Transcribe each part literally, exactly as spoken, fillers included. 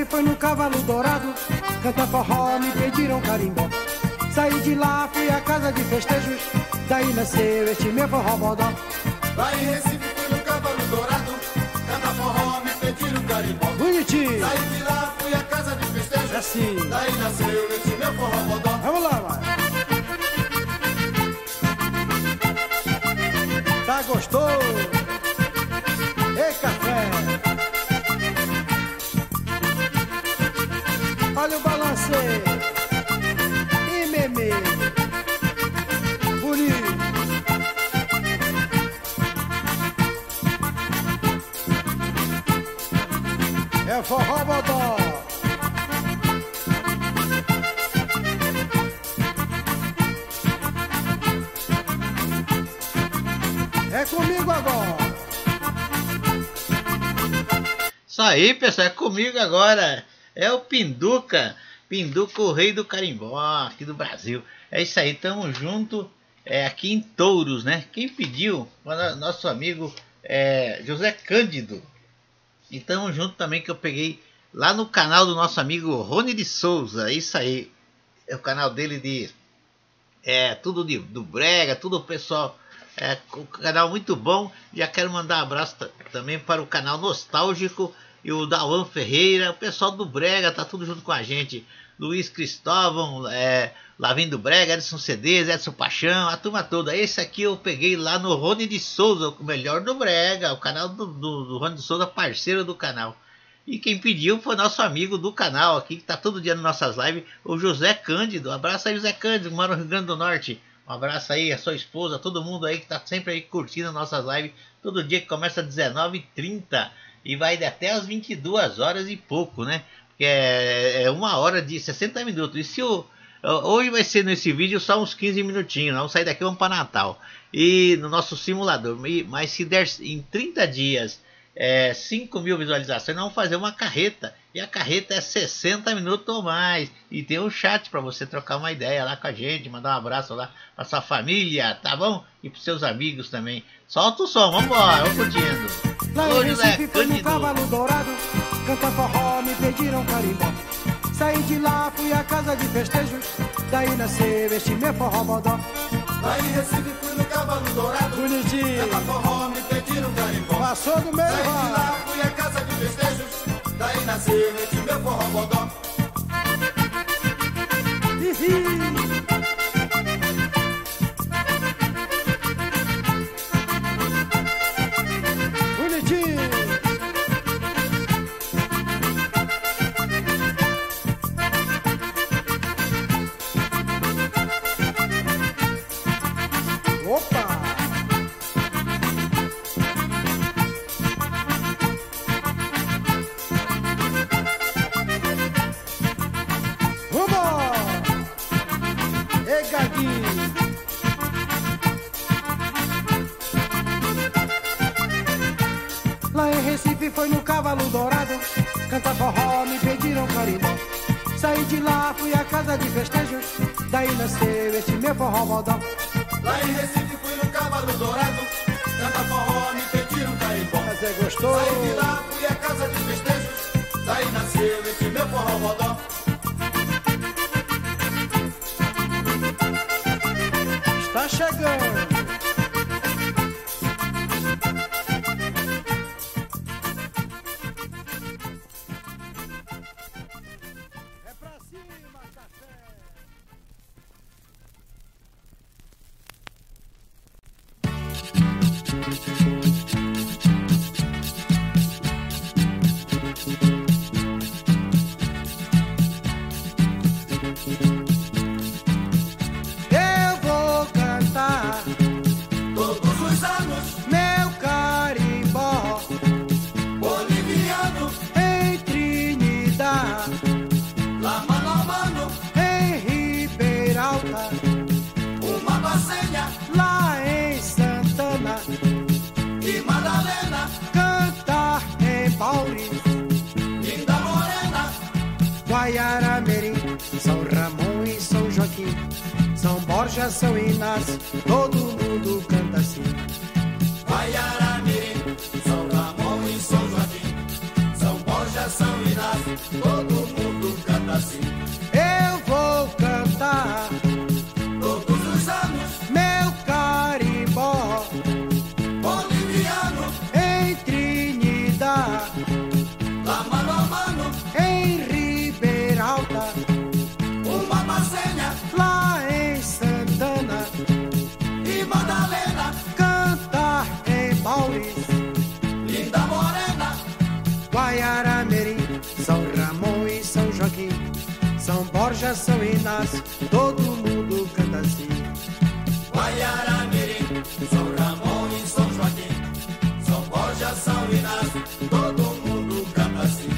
foi no Cavalo Dourado, canta forró, me pediram carimbó. Saí de lá, fui à casa de festejos, daí nasceu este meu forró bodó. Lá em Recife fui no Cavalo Dourado, canta forró, me pediram carimbó. Bonitinho! Saí de lá, fui à casa de festejos, assim. Daí nasceu este meu forró bodó. Vamos lá, vai! Tá gostoso? Ei, café! Olha o balanceio! E meme! Bonito! É forró bodó! É comigo agora! Isso aí, pessoal, é comigo agora. É o Pinduca. Pinduca, o rei do carimbó aqui do Brasil. É isso aí, tamo junto é, aqui em Touros, né? Quem pediu foi nosso amigo é, José Cândido. E tamo junto também que eu peguei lá no canal do nosso amigo Rony de Souza. É isso aí. É o canal dele de... É, tudo de, do brega, tudo o pessoal... É um canal muito bom. Já quero mandar um abraço também para o canal Nostálgico e o Dauan Ferreira, o pessoal do Brega, tá tudo junto com a gente. Luiz Cristóvão, é, Lavindo Brega, Edson C Ds, Edson Paixão, a turma toda. Esse aqui eu peguei lá no Rony de Souza, o melhor do Brega, o canal do, do, do Rony de Souza, parceiro do canal. E quem pediu foi nosso amigo do canal aqui, que tá todo dia nas nossas lives, o José Cândido. Um abraço aí, José Cândido, mora no Rio Grande do Norte. Um abraço aí, a sua esposa, todo mundo aí que tá sempre aí curtindo nossas lives. Todo dia que começa às dezenove e trinta e vai até às vinte e duas horas e pouco, né? Porque é, é uma hora de sessenta minutos. E se o, hoje vai ser nesse vídeo só uns quinze minutinhos. Vamos sair daqui, vamos para Natal. E no nosso simulador. Mas se der em trinta dias é, cinco mil visualizações, nós vamos fazer uma carreta. E a carreta é sessenta minutos ou mais. E tem um chat para você trocar uma ideia lá com a gente. Mandar um abraço lá para sua família, tá bom? E para seus amigos também. Solta o som, vamos embora, vamos curtindo. Lá em Recife foi no Cavalo Dourado, canta forró, me pediram carimbó. Saí de lá, fui à casa de festejos, daí nasceu este meu forró bodó. Lá em Recife fui no Cavalo Dourado, bonitinho, canta forró, me pediram carimbó. Passou do meio, Saí de lá, fui à casa de festejos, daí nasceu este meu forró bodó. bonitinho. Opa! Vamos! Ei, Gaguinho! Lá em Recife foi no Cavalo Dourado, canta forró, me pediram carimbó. Saí de lá, fui à casa de festejos, daí nasceu este meu forró bodó. Lá em Recife fui no Cavalo Dourado, canta forró, me pediram carimbó. Mas é gostoso. Saí de lá, fui à casa de festejos, daí nasceu este meu forró bodó. Está chegando. É pra cima, café. Eu vou cantar Todos os anos, meu carimbó boliviano, em Trinidad, lá mano a mano, em Ribeira Alta, uma bacenha lá em Santana, e Madalena, cantar em Bauri, linda morena, Guaiara-Mirim, São Ramon e São Joaquim, São Borja, São Inácio, todo mundo canta assim. Guaiara-Mirim, São Ramon e São Joaquim, São Borja, São Inácio. Inácio, todo mundo canta assim. Eu vou cantar Todos os anos, meu carimbó boliviano, em Trinidad, lá mano a mano, em Ribeira Alta, uma bacenha lá em Santana, e Madalena, cantar em Mauris, linda morena, Guaiara-Mirim, São Ramon e São Joaquim, São Borja, São Inácio, todo mundo canta assim. Guaiara-Mirim, São Ramon e São Joaquim, São Borja, São Inácio, todo mundo canta assim.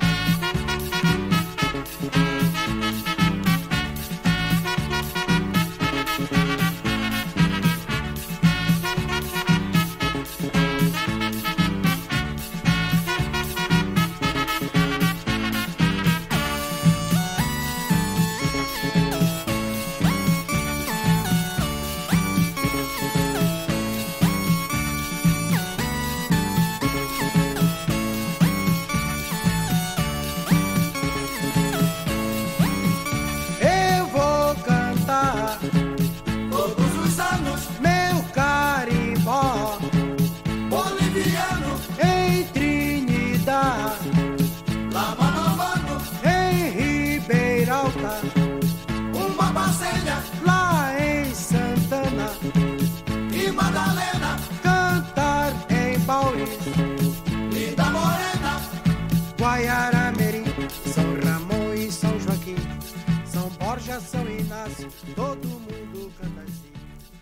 Eu vou cantar Todos os anos, meu carimbó boliviano, em Trinidad, lá mano a mano, em Ribeira Alta, uma bacenha lá em Santana, e Madalena, cantar em Mauris, linda morena, Guaiara-Mirim, São Ramon e São Joaquim, São Borja, São Inácio, todo mundo canta assim.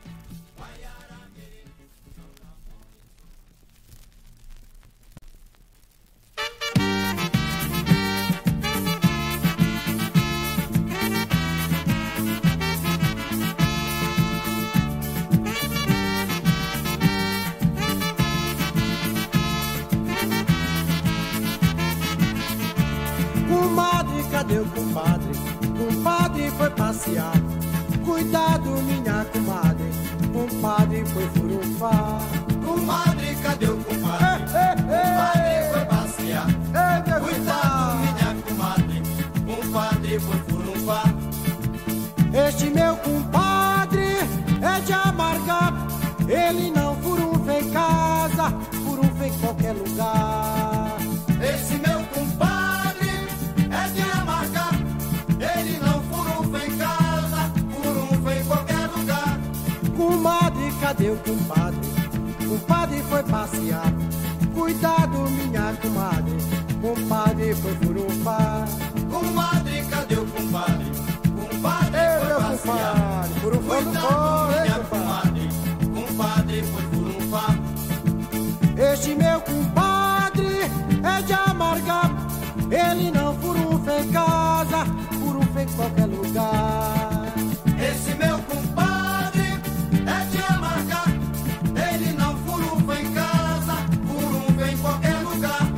Comadre, cadê o compadre? Compadre foi passear. Cuidado, minha comadre. Compadre foi furunfar. comadre, cadê o compadre? Ei, Compadre foi passear. ei, meu Cuidado, compadre. minha comadre, compadre foi furunfá. Este meu compadre é de amargar. Ele não furunfa em casa, furunfa em qualquer lugar. Esse meu compadre é de amargar. Ele não furunfa em casa, furunfa em qualquer lugar. Comadre, cadê o compadre? Compadre foi passear. Cuidado, minha comadre. Compadre foi furunfar. Comadre, cadê o compadre? Compadre Ei, foi meu passear. compadre, furunfar não Cuidado, foi, minha hein, compadre? comadre, compadre foi furunfá. Este meu compadre é de amargar. Ele não furunfa em casa, furunfa em qualquer lugar. Esse meu compadre é de amargar. Ele não furunfa em casa, furunfa em qualquer lugar.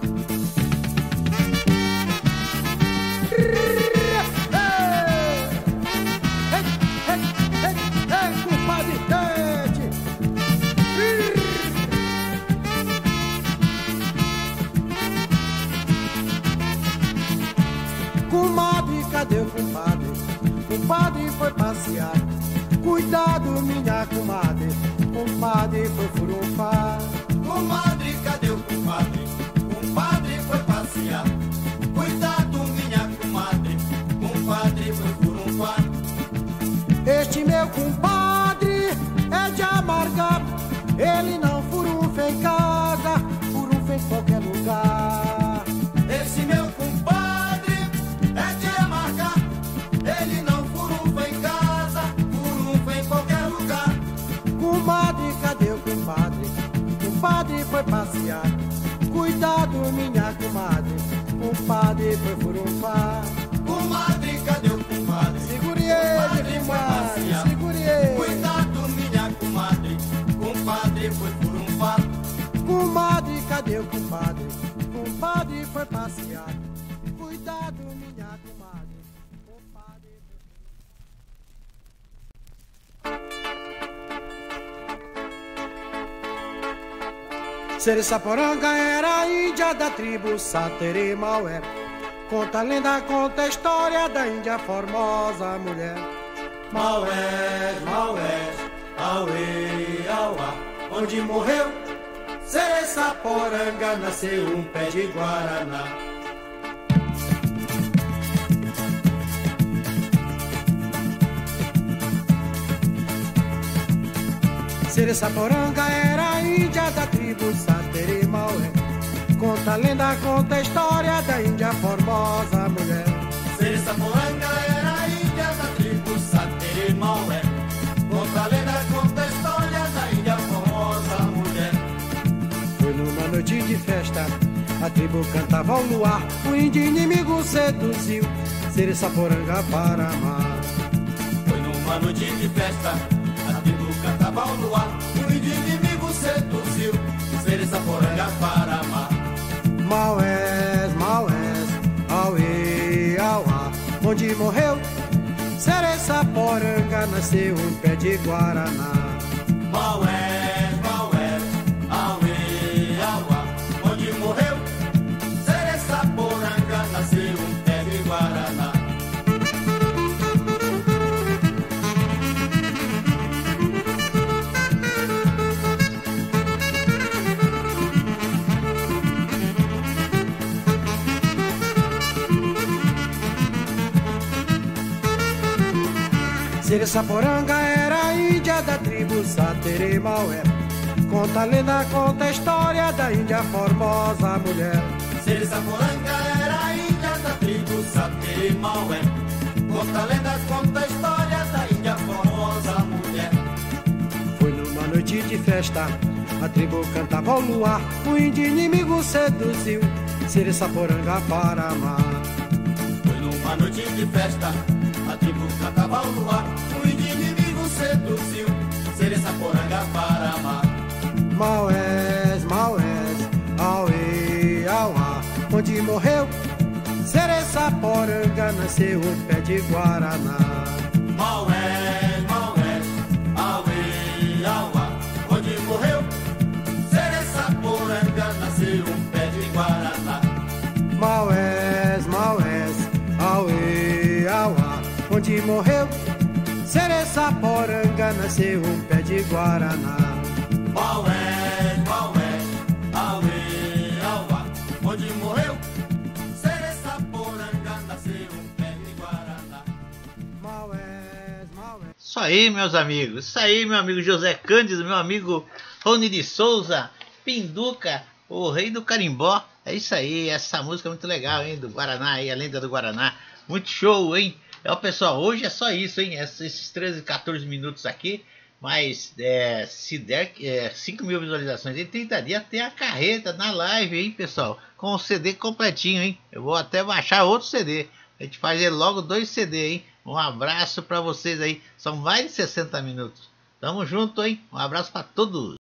Ei, ei, ei, ei, compadre, gente! Comadre, cadê o compadre? Compadre foi passear. Cuidado, minha comadre. Compadre foi furunfar. Comadre, cadê o compadre? Compadre foi passear. Cuidado, minha comadre, compadre foi furunfá. Este meu compadre é de amargar. Ele não furunfa em casa, furunfa em qualquer lugar. Esse meu compadre é de amargar. Ele não furunfa em casa, furunfa em qualquer lugar. Comadre, cadê o compadre? Compadre foi passear. Cuidado, minha comadre. Compadre foi furunfar. Comadre, cadê o compadre? Segure ele, Compadre foi comadre. passear. Segure ele. Cuidado, minha comadre, compadre foi furunfá. Comadre, cadê o compadre? Compadre foi passear. Cuidado, minha comadre. Compadre foi... Seressaporanga era a índia da tribo Satere Maué. Conta a lenda, conta a história da Índia formosa mulher. Maués, Maués, Auê, Auá, onde morreu Sereçaporanga, nasceu um pé de guaraná. Sereçaporanga era a Índia da tribo Satere Maué. Conta a lenda, conta a história da Índia formosa mulher. Sereçaporanga era a Índia da tribo Satere Maué. Conta a lenda, conta a história da Índia formosa mulher. Foi numa noite de festa, a tribo cantava ao luar. O índio inimigo seduziu Sereçaporanga para amar. Foi numa noite de festa, a tribo cantava ao luar. O índio inimigo seduziu Sereçaporanga para amar. Maués, Maués, Auê, Auá, onde morreu Sereçaporanga, nasceu um pé de guaraná. Maués, Maués, Auê, Auá, onde morreu Sereçaporanga, nasceu um pé de guaraná. Sereçaporanga era a Índia da tribo Satere Maué. Conta a lenda, conta a história da Índia formosa mulher. Sereçaporanga era a Índia da tribo Satere Maué. Conta a lenda, conta a história da Índia formosa mulher. Foi numa noite de festa, a tribo cantava ao luar. O índio inimigo seduziu Sereçaporanga para amar. Foi numa noite de festa, a tribo cantava ao luar. O índio inimigo seduziu Sereçaporanga para amar. Maués, Maués, Auê, Auá, onde morreu Sereçaporanga, nasceu um pé de guaraná. Maués, Maués, Auê, Auá, onde morreu Sereçaporanga, nasceu um pé de guaraná. Maués, Maués, Auê, Auá, onde morreu Sereçaporanga, nasceu um pé de guaraná. Maués, Maués, Auê, Auá, onde morreu Sereçaporanga, nasceu um pé de guaraná. Maués, Maués. Isso aí, meus amigos. Isso aí, meu amigo José Cândido, meu amigo Rony de Souza, Pinduca, o rei do carimbó. É isso aí, essa música é muito legal, hein? Do Guaraná aí, a lenda do Guaraná. Muito show, hein? É, pessoal, hoje é só isso, hein? Esses treze, quatorze minutos aqui. Mas é, se der é, cinco mil visualizações em trinta dias, tem a carreta na live, hein, pessoal? Com o C D completinho, hein? Eu vou até baixar outro C D. A gente faz logo dois C D, hein? Um abraço para vocês aí. São mais de sessenta minutos. Tamo junto, hein? Um abraço para todos.